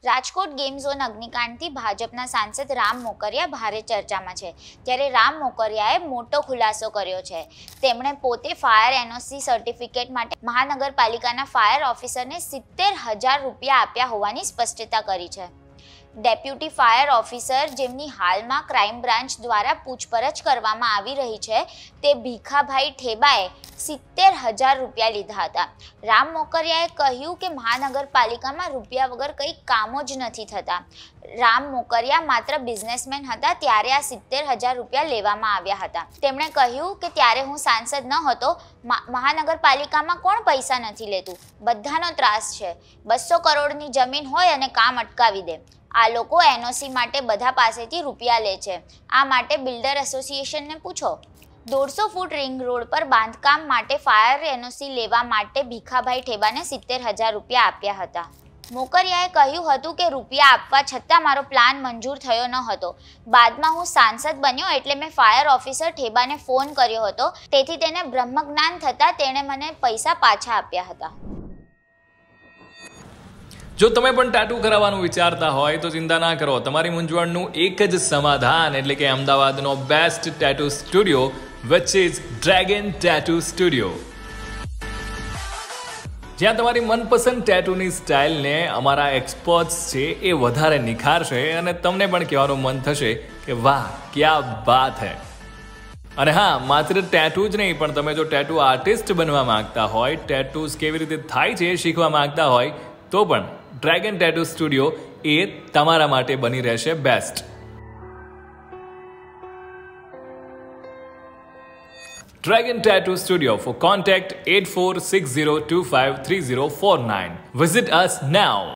Rajkot game zone અગ્નિકાંડથી ભાજપના સાંસદ રામ મોકરિયા ભારે ચર્ચામાં છે। ત્યારે રામ મોકરિયાએ મોટો ખુલાસો કર્યો છે। તેમણે પોતે ફાયર એનઓસી સર્ટિફિકેટ માટે મહાનગરપાલિકાના ફાયર ઓફિસરને 70,000 રૂપિયા આપ્યા હોવાની સ્પષ્ટતા કરી છે। ડેપ્યુટી ફાયર ઓફિસર જેમની હાલમાં ક્રાઇમ બ્રાન્ચ દ્વારા પૂછપરછ કરવામાં આવી રહી છે તે ભીખાભાઈ ઠેબાએ 70,000 રૂપિયા લીધા હતા। રામ મોકરિયાએ કહ્યું કે મહાનગરપાલિકામાં રૂપિયા વગર કંઈ કામો જ નથી થતા। રામ મોકરિયા માત્ર બિઝનેસમેન હતા ત્યારે આ 70,000 રૂપિયા લેવામાં આવ્યા હતા। તેમણે કહ્યું કે ત્યારે હું સાંસદ ન હતો, મહાનગરપાલિકામાં કોણ પૈસા નથી લેતું, બધાનો ત્રાસ છે। 200 કરોડની જમીન હોય અને કામ અટકાવી દે। આ લોકો એનઓસી માટે બધા પાસેથી રૂપિયા લે છે। આ માટે બિલ્ડર એસોસિએશનને પૂછો। 150 ફૂટ રિંગ રોડ પર બાંધકામ માટે ફાયર એનઓસી લેવા માટે ભીખાભાઈ ઠેબાને 70,000 રૂપિયા આપ્યા હતા। મોકરિયાએ કહ્યું હતું કે રૂપિયા આપવા છતાં મારો પ્લાન મંજૂર થયો ન હતો। બાદમાં હું સાંસદ બન્યો એટલે મેં ફાયર ઓફિસર ઠેબાને ફોન કર્યો હતો, તેથી તેને બ્રહ્મજ્ઞાન થતાં તેણે મને પૈસા પાછા આપ્યા હતા। જો તમે પણ ટેટુ કરાવવાનું વિચારતા હોય તો ચિંતા ના કરો, તમારી મૂંઝવણનું એક જ સમાધાન એટલે કે અમદાવાદનો best tattoo studio which is dragon tattoo studio, જ્યાં તમારી મનપસંદ ટેટુની સ્ટાઇલને અમારા એક્સપર્ટ્સ છે એ વધારે નિખારશે અને તમને પણ કહેવાનું મન થશે કે વાહ ક્યા બાત હૈ। અને હા, માત્ર ટેટુ જ નહીં, પણ તમે જો ટેટુ આર્ટિસ્ટ બનવા માંગતા હોય, ટેટુઝ કેવી રીતે થાય છે શીખવા માંગતા હોય તો પણ ડ્રેગન ટેટુ સ્ટુડિયો એ તમારા માટે બની રહેશે best. Dragon Tattoo Studio. For contact 8460253049. Visit us now.